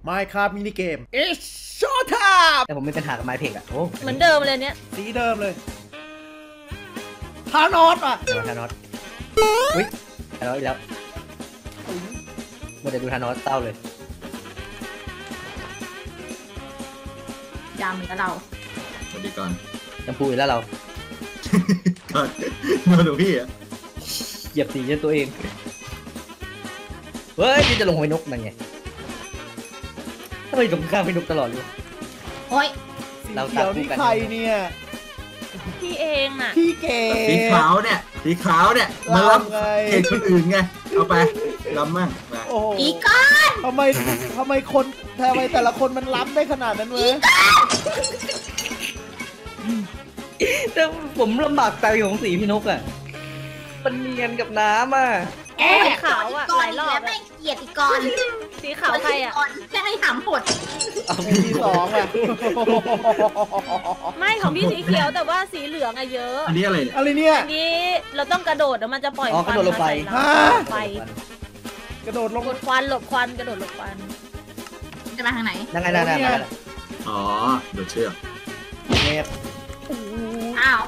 Minecraft มินิเกม It's Show Time แต่ผมมีปัญหากับไม้เพกอะโอ้เหมือนเดิมเลยเนี้ยสีเดิมเลยทานอสอ่ะทานอสอุ้ยทานอสอีกแล้วมันจะดูทานอสเศร้าเลยยามอีกแล้วเราสวัสดีก่อนจำพูอีกแล้วเราก่อนมาดูพี่อะเหยียบสีจนตัวเองเฮ้ยนี่จะลงไปนกมันไงทำไมตรงข้ามไปนกตลอดเลยโอ้ยเราเขียวนี่ใครเนี่ยพี่เองน่ะพี่เก๋สีขาวเนี่ยมาล้ำเขตคนอื่นไงเอาไปล้ำมั่งไปอีก้อนทำไมแต่ละคนมันล้ำได้ขนาดนั้นเว้ยแต่ผมลำบากใจของสีพี่นกอ่ะมันเนียนกับน้ำอ่ะสีขาวอ่ะหลายรอบไม่เกลียดอีกอนสีขาวใครอ่ะแค่ให้ถามหดสีสองอ่ะไม่ของพี่สีเขียวแต่ว่าสีเหลืองอะเยอะอันนี้อะไรเนี่ยอะไรเนี่ยอันนี้เราต้องกระโดดแล้วมันจะปล่อยควันลงไปกระโดดลงควันหลบควันกระโดดหลบควันจะมาทางไหนนั่งไงอ๋อโดดเชือกเงียบอ้าว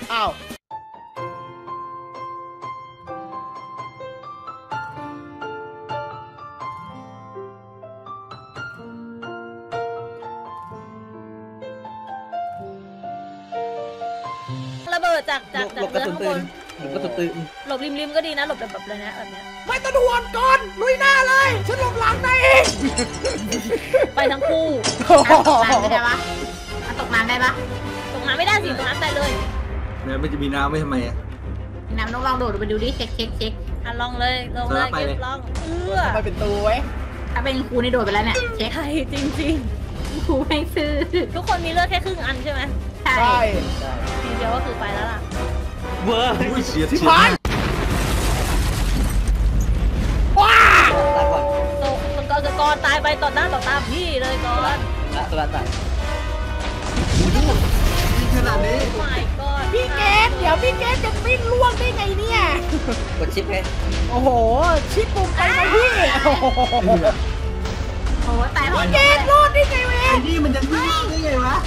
ระเบิดจากหลบกระสุนปืนหลบริมก็ดีนะหลบแบบเลยนะแบบนี้ไม่ต้องด่วนก่อนลุยหน้าเลยฉันหลบหลังได้เองไปทั้งคู่ตกน้ำไม่ได้ปะตกน้ำได้ปะตกน้ำไม่ได้สิตกน้ำตายเลยแล้วมันจะมีน้ำไม่ทำไมอะน้ำต้องลองโดดไปดูดิเช็คอ่ะลองเลยเก็บลองทำไมเป็นตัวไว้ถ้าเป็นครูนี่โดดไปแล้วเนี่ยเช็คใช่จริงครูไม่ซื้อทุกคนมีเลือดแค่ครึ่งอันใช่ไหมใช่ทีเดียวก็คือไปแล้วล่ะเวอร์เฉียดว้าก่อนตายไปต่อหน้าต่อตาพี่เลยก่อนตัวตายขนาดนี้ไม่ก่อนพี่เกดเดี๋ยวพี่เกดจะปิ้นล่วงได้ไงเนี่ยกดชิปไงโอ้โหชิปปุ่มไปไหมพี่โอ้ตายพี่เกดรอดได้ไงเว้ยนี่มันจะรอดได้ไงวะ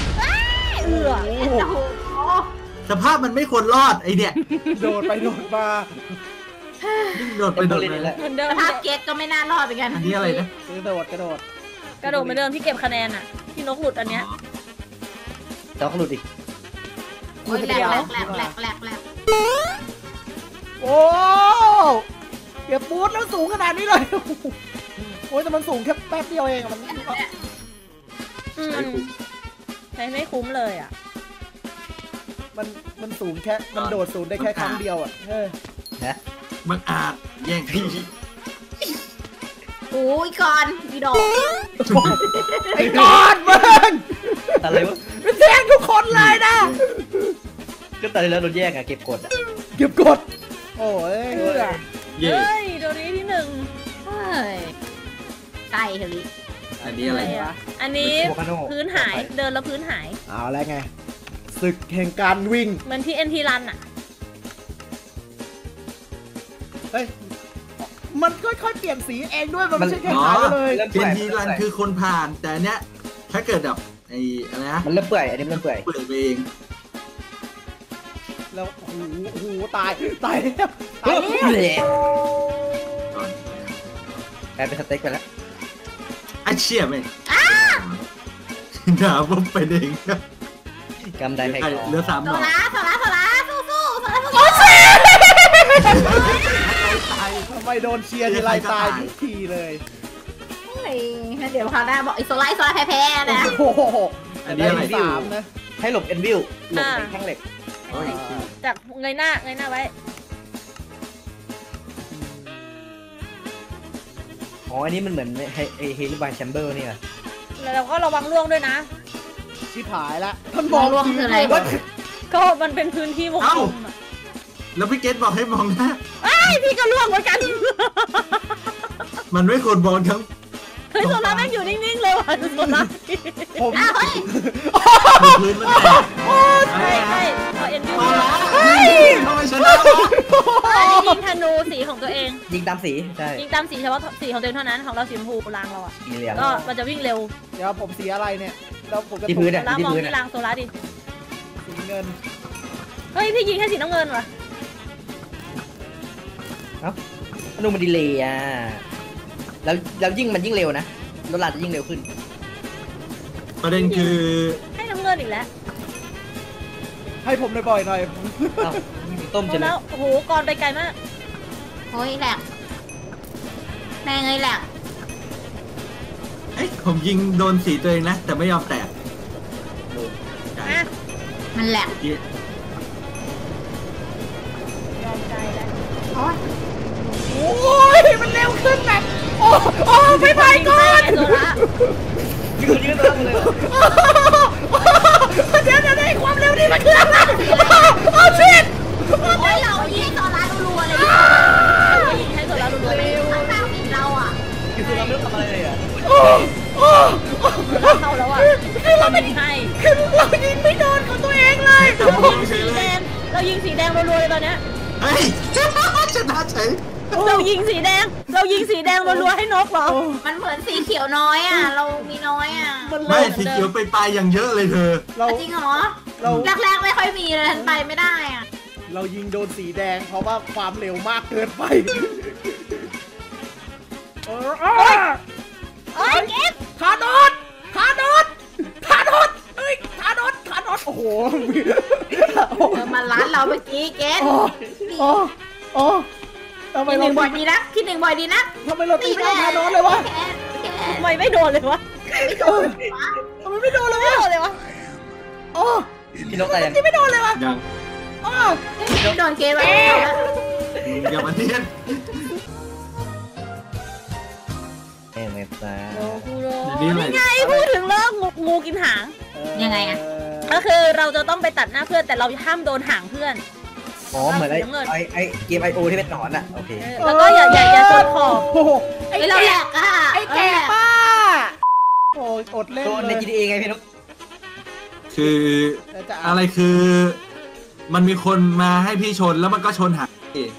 สภาพมันไม่ควรรอดไอเนี่ยโดดไปโดดมาโดดไปโดดมาเหมือนเดิมสภาพเกตก็ไม่น่ารอดเหมือนกันอันนี้อะไรนะกระโดดเหมือนเดิมที่เก็บคะแนนอ่ะที่นกหลุดอันเนี้ยแต่ก็หลุดอีกแหลกโอ้เก็บบูทแล้วสูงขนาดนี้เลยโอ้ยแต่มันสูงแค่แป๊บเดียวเองมันใช้ไม่คุ้มเลยอ่ะมันสูงแค่มันโดดสูงได้แค่ครั้งเดียวอ่ะนะมันอาจแย่งพี่โอ้ยก่อนอีดอกไอ้ก่อนมึงอะไรวะมันแย่งทุกคนเลยนะก็ตอนนี้แล้วโดนแย่งอะเก็บกดอะเก็บกดโอ้ยเฮ้ยโดนนี้ที่1ใช่เฮลิอันนี้อะไรวะอันนี้พื้นหายเดินแล้วพื้นหายเอาแล้วไงศึกแห่งการวิ่งเหมือนที่NT Runอ่ะเฮ้ยมันค่อยๆเปลี่ยนสีเองด้วยมันไม่ใช่แค่หายเลย NT Runคือคนผ่านแต่เนี้ยถ้าเกิดแบบไอ้อะไรนะมันเริ่มเปื่อยอันนี้มันเปื่อยเองแล้วโอ้โหตายแล้วกลายเป็นสเต็กไปแล้วไอ้เชี่ยไหมด่าผมไปเองกำได้ให้เหลือ3 หน่อยสู้ทำไมโดนเชียร์ทีไรตายทุกทีเลยเดี๋ยวคราวหน้าบอกไอ้โซล่าแพ้ๆนะอันนี้อะไร 3นะให้หลบเอ็นวิวหลบแท่งเหล็กจากเงยหน้าไว้อ๋ออันนี้มันเหมือนเฮลิบายแชมเบอร์นี่ไงแล้วเราก็ระวังล่วงด้วยนะชิบหายละท่านมองล่วงคืออะไรก็มันเป็นพื้นที่วงกลมแล้วพี่เกตบอกให้มองหน้าพี่ก็ล่วงเหมือนกันมันไม่ควรมองทั้งเฮ้ยโซล่าแม่งอยู่นิ่งๆเลยว่ะโซล่าผมพื้นมันแตกใช่เอ็นดูโซล่าทำไมชนะวะอันนี้ยิงธนูสีของตัวเองยิงตามสีใช่ยิงตามสีเฉพาะสีของตัวเองเท่านั้นของเราสีชมพูรางเราอ่ะสีเหลืองก็มันจะวิ่งเร็วเดี๋ยวผมสีอะไรเนี่ยแล้วผมจะที่พื้นโซอะล่าที่มองพื้นที่อะรางโซล่าดิสีเงินเฮ้ยพี่ยิงแค่สีน้ำเงินว่ะนูมันดีเลยอ่ะแล้วยิ่งมันยิ่งเร็วนะรถลาจะยิ่งเร็วขึ้นประเด็นคือให้น้ำเงินอีกแล้วให้ผมบ่อยๆหน่อยเอ้าต้มโซใช่ไหมล่าโอ้โหก่อนไปไกลมากโอ้ยแหลกแม่งเลยแหลกเอ้ยผมยิงโดนสีตัวเองนะ แต่ไม่ยอมแตกอ่ะมันแหลกยอมใจแล้วโอ้ยโอ้ยมันเร็วขึ้นแบบโอ้ไม่ไปก่อนโซล่ายิงต้มเลยเหรอเดี๋ยวได้ความเร็วนี่มันคืออะไรโอ้ชิตโอ้ยเรายิงโซล่ารัวๆเลยยิงให้โซล่ารัวๆเลยข้างๆผิดเราอ่ะคือตัวเราไม่ต้องทำอะไรเลยอ่ะโอ้เข้าแล้วอ่ะคือเราไม่ยิงให้คือเรายิงไม่โดนของตัวเองเลยแต่ผมยิงเฉยสีเลแดยงเรายิงสีแดงรัวๆเลยตอนเนี้ยเฮ้ย ชนะเฉยเรายิงสีแดงรัวๆให้นกเหรอมันเหมือนสีเขียวน้อยอ่ะ เรามีน้อยอ่ะมันไม่เร็วสีเขียวไปปลายอย่างเยอะเลยเธอเราจริงเหรอเราแรกๆไม่ค่อยมีเลยทันไปไม่ได้อ่ะเรายิงโดนสีแดงเพราะว่าความเร็วมากเกินไปเออเอ้ยเก็บขาโดดเอ้ยขาโดดโอ้โหมาร้านเราเมื่อกี้เกสโอ้ทำไมคิดหเรานึ่งบ่อยดีนะคิดหนึ่งบ่อยดีนะทำไมเราตีไม่โดนขาโดดเลยวะแกทำไมไม่โดนเลยวะทำไมไม่โดนเลยวะไม่โดนเลยวะโอ้พี่นกตายยังตีไม่โดนเลยวะยังโอ้โดนเกสไปอย่ามาเทียนเอ็มเอฟซ่าโอ้กูโดเดี๋ยวนี้อะไรนี่ไงพูดถึงเรื่องงูกินหางยังไงอ่ะก็คือเราจะต้องไปตัดหน้าเพื่อนแต่เราห้ามโดนหางเพื่อนอ๋อเหมือนไอเกม IO ที่เป็นหนอนอ่ะโอเคแล้วก็อย่าชนขอบโอ้โหไอเราแหลกอ่ะไอ้แก่ป้าโอ้อดเล่นโดนเลในย GTA ไงพี่นกคืออะไรคือ มันมีคนมาให้พี่ชนแล้วมันก็ชนหางเอง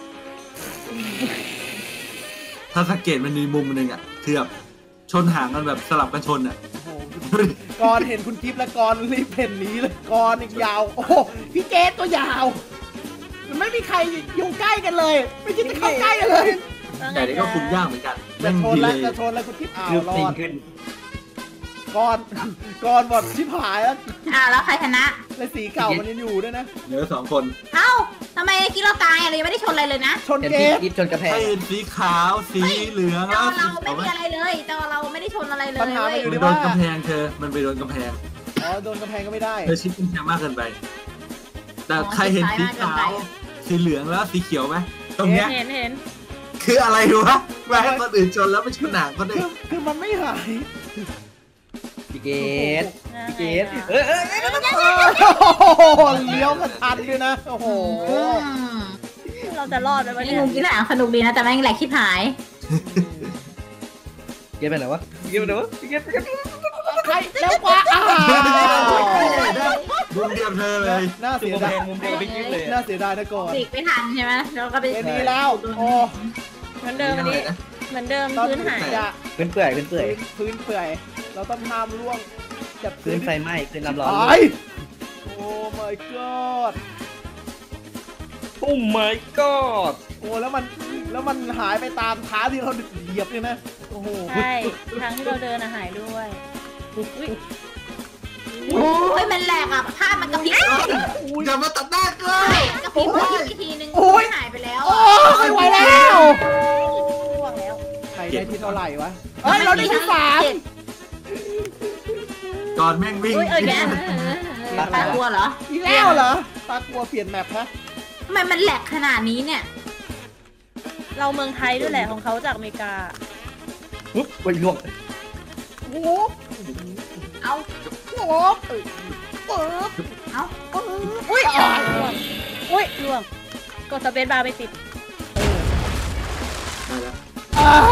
ถ้าสังเกตมันมีมุมหนึ่งอ่ะคือแบบชนหางกันแบบสลับกันชนอ่ะโอ้โหก่อนเห็นคุณกิฟต์และก่อนรีบเพ่นหนี้เลยก่อนอีกยาวโอ้โหพี่เกสก็ยาวมันไม่มีใครอยู่ใกล้กันเลย ไม่คิดจะเข้าใกล้กันเลยแต่นี่ก็คุมยากเหมือนกันจะแม่งชนดีแล้เลวย จะชนแล้วคุณกิฟต์อ้าวคือรอปิงดขึ้นก่อนหมดชิบหายแล้วแล้วใครชนะและสีเก่ามันยังอยู่ด้วยนะเหลือ2 คนเอ้าทำไมกินเราตายอะไรยังไม่ได้ชนอะไรเลยนะชนเห็นเกพี่สกิฟชนกระแพงให้สีขาวสีเหลืองจแล้อวเราสีไม่มีอะไรเลยจอเราไม่ได้ชนอะไรเลยปัญหามันอยู่มันที่โดว่านกำแพงเธอมันไปโดนกำแพงอ๋อโดนกำแพงก็ไม่ได้เธอชิดกำแพงมากเกินไป แต่ใครเห็นสีขาวสีเหลืองแล้วสีเขียวไหมตรงเนี้ยเห็นคืออะไรวะมาให้คนอื่นชนแล้วไม่ชนหนังคนอื่นคือมันไม่หายพี่เกตพี่เกเกตตเออโอ้โหเลี้ยวกันทันด้วยนะโอ้โหเราจะรอดไหมวะนี่เนี่ยงูกินหางสนุกดีนะแต่แม่งแหลกชิบหายเกตไปไหนวะเกตไปไหนวะเกตใครแล้วกว่าอ้าวบุญเดียมเธอเลยน่าสุเสียกำแพดายงมุมเดียวพี่กิฟเลยน่าเสียดายนะก่อนปีกไม่ทันใช่ไหมแล้วก็ไปเอ็นนี้แล้วโอ้เหมือนเดิมอันนี้เหมือนเดิมตอนพื้นหายจะขึ้นเปื่อยขึ้นเปื่อยพื้นเปื่อยเราต้องห้ามล่วงจับขึ้นไฟไหม้ขึ้นน้ำร้อนตายโอ้ my god โอ้ my god โอ้แล้วมันหายไปตามเท้าที่เราเหยียบเลยนะโอ้โหใช่ทางที่เราเดินหายด้วยอุ๊ยโอ้ยมันแหลกอ่ะภาพมันกระพริบอย่ามาตัดหน้าเกินกระพริบอีกทีนึงหายไปแล้วโอ้ไม่ไหวแล้วล่วงแล้วใครได้ที่เท่าไหร่วะเฮ้ยเราได้ที่สามก่อนแม่งวิ่งอุ้ยแกตากลัวเหรออีกแล้วเหรอตากลัวเปลี่ยนแมปฮะทำไมมันแหลกขนาดนี้เนี่ยเราเมืองไทยด้วยแหละของเขาจากอเมริกาปุ๊บไปล่วงโอ้โหเอาโอ้โหปึ๊บเอาอุ้ยอ่ะอุ้ยล่วงกดสเปซบาร์ไปติดได้แล้วอ่า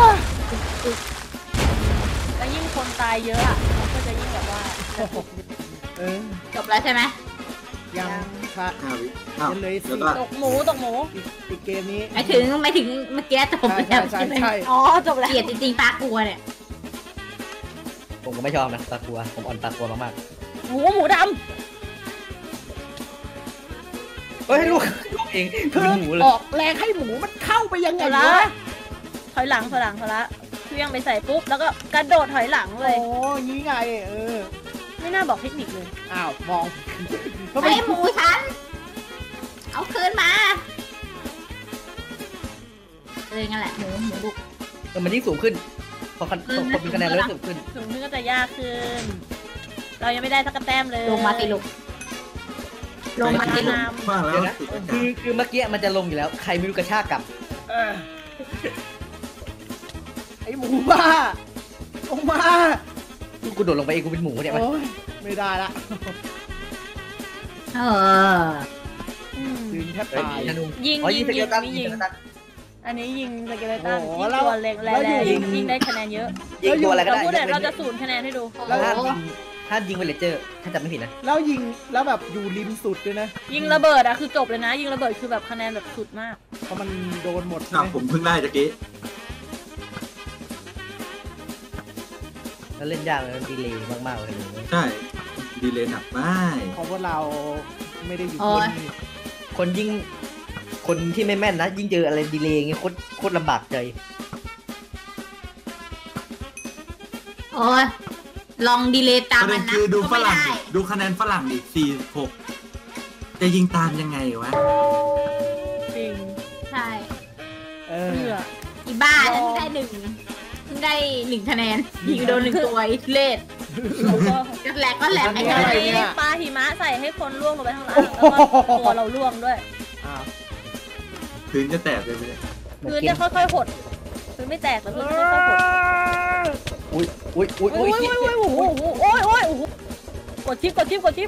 แล้วยิ่งคนตายเยอะอ่ะมันก็จะยิ่งแบบว่าเออจบแล้วใช่ไหมยังค่ะ 5 วิอ้าวยังเหลยแล้วสี่ก็ตกหมูตกหมูอีกเกมนี้ไม่ถึงเมื่อกี้จบแล้วใช่ใช่ไหมใช่อ๋อจบแล้วเกลียดจริงๆปลากลัวเนี่ยผมก็ไม่ชอบนะตากลัวผมอ่อนตากลัวมากหมูดๆเฮ้ยลูกเองคืเป็นอหมูเลยออกแรงให้หมูมันเข้าไปยังำไงถอยหลังวะถอยหลังเครื่องไปใส่ปุ๊บแล้วก็กระโดดถอยหลังเลโอ้ยยงี้ไงเออไม่น่าบอกเทคนิคเลยอ้าวมองทำไมไอ้หมูฉัน เอาคืนมางั้นแหละหมูบุกแต่มันยิ่งสูงขึ้นพอคนมีคะแนนเริ่มสูงขึ้นถึงนึงก็จะยากขึ้น เรายังไม่ได้สักกระแต้มเลยลงมาติลุกลงมาติลุกฟังแล้เดี๋วยวนะคือเมื่อกี้มันจะลงอยู่แล้วใครไม่รู้กระชากกลับเออไอหมูบ้าลงมากูโดดลงไปเองกูเป็นหมูเนี่ยมันโอ้ยไม่ได้ละเอออืมยืนแทบเฮ้ยตายธนูยิงอ๋อยิยิงงสเกลตันยิงยิงสเกลตันอันนี้ยิงสเกเลตันโอ้โหยิงแล้วตัวเล็กแล้แล้ววอยู่ยิงได้คะแนนเยอะยิงตัวอะไรก็เราได้พูดเดี๋ยวเราจะ0คะแนนให้ดูโอ้โหถ้ายิงเวลเจอร์ถ้าจำไม่ผิดนะแล้วยิงแล้วแบบอยู่ริมสุดด้วยนะยิงระเบิดอะคือจบเลยนะ ยิงระเบิดคือแบบคะแนนแบบสุดมากเพราะมันโดนหมดใช่อ้าวไหมผมเพิ่งได้ตะกี้แล้วเล่นยากเลยมันดีเลยมากๆเลยใช่ดีเลยหนักมากเพราะว่าเราไม่ได้อยู่โอ้บยนนี่คนยิ่งคนที่ไม่แม่นนะ ยิ่งเจออะไรดีเลยอย่างเงี้ยโคตรลำบากใจโอ้ยลองดีเลย์ตาปมระเด็มัน นนะคือดูฝก็ไม่รั่งได้ดิดูคะแนนฝรั่งดิ46จะยิงตามยังไงวะจริงใช่เออเพื่ออีบ้าฉันได้เพิ่งได้1คะแนนยิงโดน1ตัวอีกเลดเราก็ก็แหลกก็แหลกไอ้อัเจ้านนี้ปลาหิมะใส่ให้คนล่วงลงไปข้างล่างแล้วก็ตัวเราล่วงด้วยอ้าวพื้นจะแตกเลยไหมเนี่ยพื้นจะค่อยๆหดพื้นไม่แตกแต่พื้นจะค่อยๆหดอุ้ยอุ้ยอุ้ยโอ้อุ้ยยโอ้ยโอ้ยโอ้ยโอ้ยโอ้ยกดชิปไว้กดชิป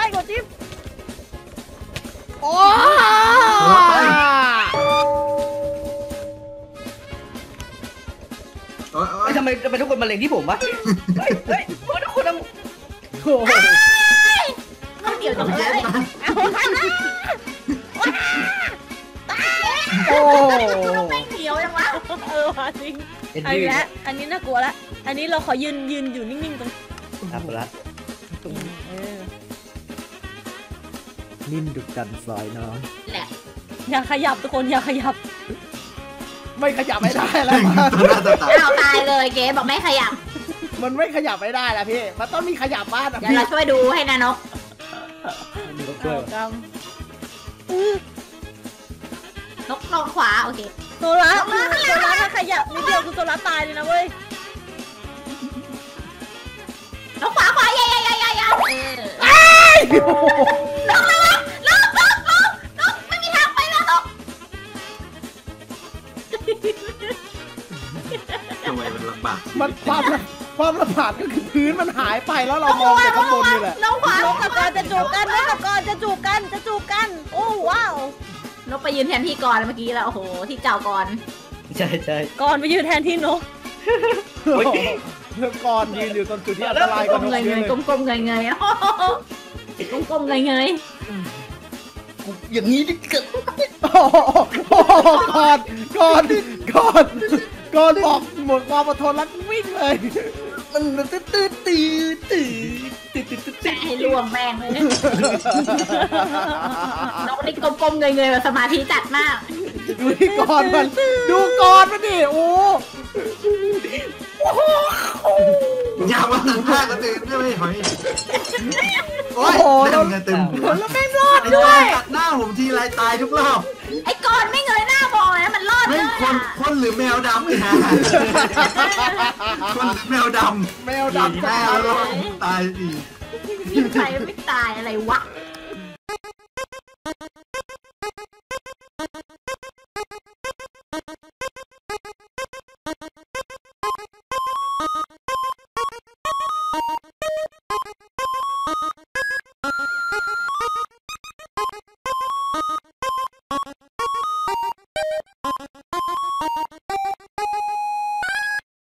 โอ้โอ๊ยโอ๊ยทำไมทุกคนมาเล็งที่ผมวะเฮ้ยโอ้ยทุกคนโหเขาเดี๋ยวจะเลยโอ้ไม่เหนียวยังวะว่ะจริงเอ็นอันดี้นี้ละอันนี้น่ากลัวละอันนี้เราขอยืนอยู่นิ่งๆตรงครับละนิ่มดุดันซอยน้อยแหละอย่าขยับทุกคนอย่าขยับไม่ขยับไม่ได้แล้วตัวหน้าตัวตาอ้าวตายเลยเก๋บอกไม่ขยับมันไม่ขยับไม่ได้แล้วพี่ มันต้องมีขยับบ้างนะเดี๋ยวพี่เราช่วยดูให้นะนกมีรถด้วยกนกลงขวาโอเคโซล่าถ้าขยับนิดเดียวคือโซล่าตายเลยนะเว้ยนกขวาอย่าลงไม่มีทางไปแล้วนกทำไมมันลำบากมันความลำบากก็คือพื้นมันหายไปแล้วเรามองแต่ข้างบนนี่แหละนกขวานกกับกรจะจูบกันนกกับกรจะจูบกันโอ้ว้าวนกไปยืนแทนที่ก่อนเมื่อกี้แล้วโอ้โหที่เก่าก่อนใช่ใช่กรไปยืนแทนที่นกเพื่อนก่อนยืนอยู่ตรงจุดที่อันตรายกกลว่าม นกเงยเยอะเลยกลมเงยกลมเงยอย่างนี้ดิเกิดโอ้โหก่อนบอกหมดความอดทนแล้ววิ่งเลยมันตื้อจะให้รวมแม่งเลยนกนี่กลมเงยแบบสมาธิจัดมากดูที่ก่อนมันดูก่อนมันดิโอ้อย่ามาหันหน้ากันเต็มใช่ไหมหอยโอ๊ยเต็มไงเต็มหัวแล้วไม่รอดไอ้ตัวตัดหน้าผมทีไรตายทุกรอบไอ้ก่อนไม่เงยหน้ามองเลยนะมันรอดเลไม่ยคนหรือแมวดำเนี่ยคนหรือแมวดำแมวตัดดำหน้าแล้วตายสิยิงใครไม่ตายอะไรวะ